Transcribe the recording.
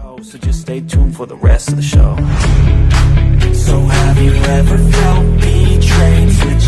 So just stay tuned for the rest of the show. So have you ever felt betrayed?